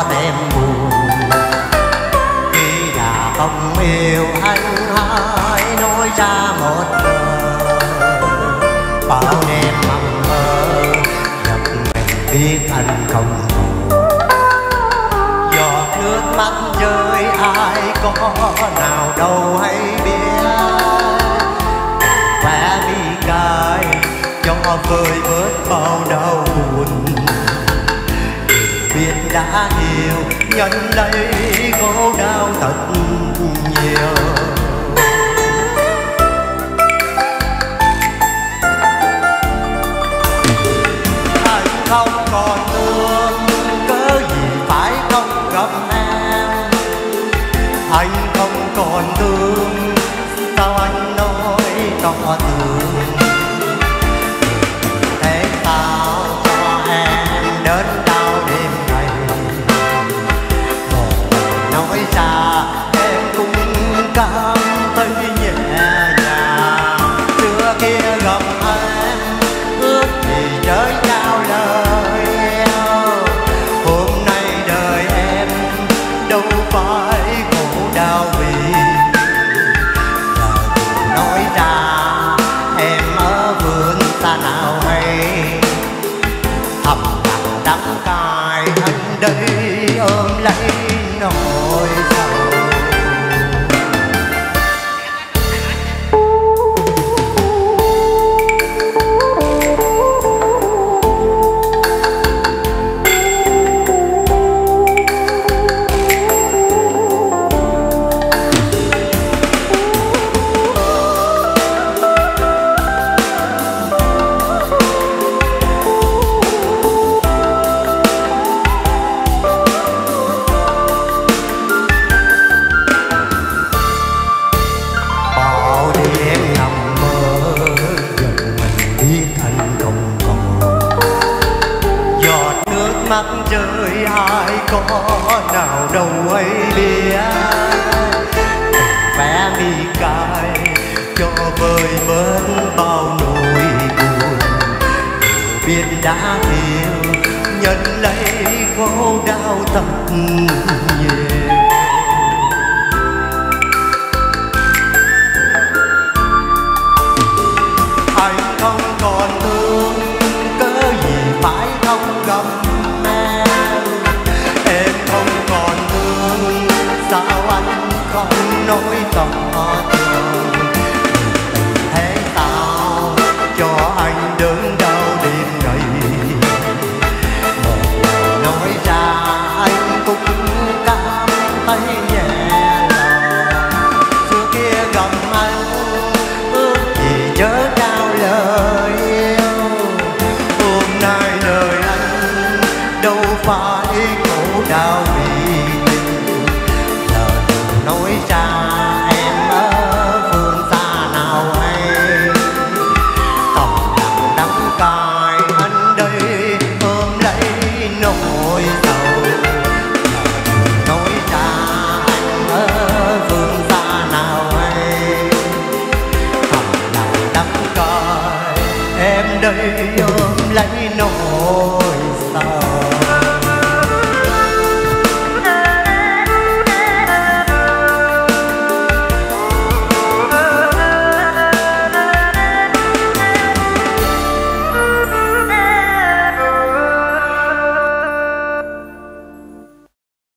thêm buồn. Khi đã không yêu anh hãy nói ra một lời. Bao đêm mộng mơ giật mình biết anh không buồn. Giọt nước mắt rơi ai có nào đâu hay biết. Khỏe mi cay cho vơi bớt bao đau buồn. Biết đã yêu nhận lấy khổ đau thật nhiều. Anh không còn thương cớ gì phải không gặp em. Anh không còn thương sao anh nói to thương. Thế sao cho em đến đau đêm này. Một lời nói ra em cũng cảm thấy nhẹ nhàng. Xưa kia gặp em ước gì trời trao lời yêu. Hôm nay đời em đâu phải khổ đau vì lời nói ra em ở vườn xa nào hay. Thầm lặng đắng cay anh đây ôm lấy nỗi sầu. Mắt rơi ai có nào đâu hay biết. Vẽ mi cay cho vơi bớt bao nỗi buồn. Biết đã yêu nhận lấy khổ đau thật nhiều. Anh không còn thương cớ gì phải không gặp. Không nói to thương. Thế sao cho anh đớn đau đêm ngày. Một lời nói ra anh cũng cảm thấy nhẹ lòng. Xưa kia gặp anh ước gì chớ trao lời yêu. Hôm nay đời anh đâu phải khổ đau vì nói ra em ở phương xa nào hay. Thầm lặng đắng cay